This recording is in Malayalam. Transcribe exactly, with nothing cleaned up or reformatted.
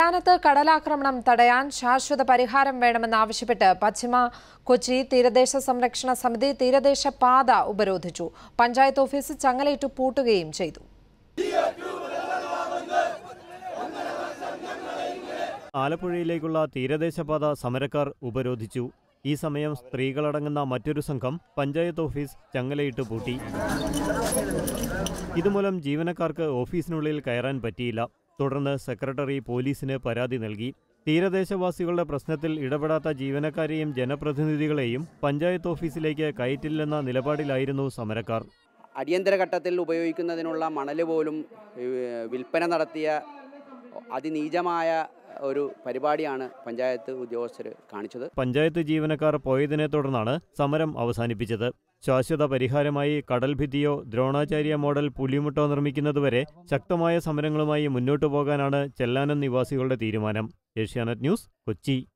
സംസ്ഥാനത്ത് കടലാക്രമണം തടയാൻ ശാശ്വത പരിഹാരം വേണമെന്നാവശ്യപ്പെട്ട് പശ്ചിമ കൊച്ചി തീരദേശ സംരക്ഷണ സമിതി തീരദേശ പാത ഉപരോധിച്ചു. പഞ്ചായത്ത് ഓഫീസ് ചങ്ങലയിട്ടു പൂട്ടുകയും ചെയ്തു. ആലപ്പുഴയിലേക്കുള്ള തീരദേശപാത സമരക്കാർ ഉപരോധിച്ചു. ഈ സമയം സ്ത്രീകളടങ്ങുന്ന മറ്റൊരു സംഘം പഞ്ചായത്ത് ഓഫീസ് ചങ്ങലയിട്ട് പൂട്ടി. ഇതുമൂലം ജീവനക്കാർക്ക് ഓഫീസിനുള്ളിൽ കയറാൻ പറ്റിയില്ല. തുടർന്ന് സെക്രട്ടറി പോലീസിന് പരാതി നൽകി. തീരദേശവാസികളുടെ പ്രശ്നത്തിൽ ഇടപെടാത്ത ജീവനക്കാരെയും ജനപ്രതിനിധികളെയും പഞ്ചായത്ത് ഓഫീസിലേക്ക് കയറ്റില്ലെന്ന നിലപാടിലായിരുന്നു സമരക്കാർ. അടിയന്തര ഘട്ടത്തിൽ ഉപയോഗിക്കുന്നതിനുള്ള മണൽ പോലും വിൽപ്പന നടത്തിയ അതിനീചമായ ഒരു പരിപാടിയാണ് പഞ്ചായത്ത് ഉദ്യോഗസ്ഥർ കാണിച്ചത്. പഞ്ചായത്ത് ജീവനക്കാർ പോയതിനെ തുടർന്നാണ് സമരം അവസാനിപ്പിച്ചത്. ശാശ്വത പരിഹാരമായി കടൽഭിത്തിയോ ദ്രോണാചാര്യ മോഡൽ പുലിമുട്ടോ നിർമ്മിക്കുന്നതുവരെ ശക്തമായ സമരങ്ങളുമായി മുന്നോട്ടു പോകാനാണ് ചെല്ലാനം നിവാസികളുടെ തീരുമാനം. ഏഷ്യാനെറ്റ് ന്യൂസ്, കൊച്ചി.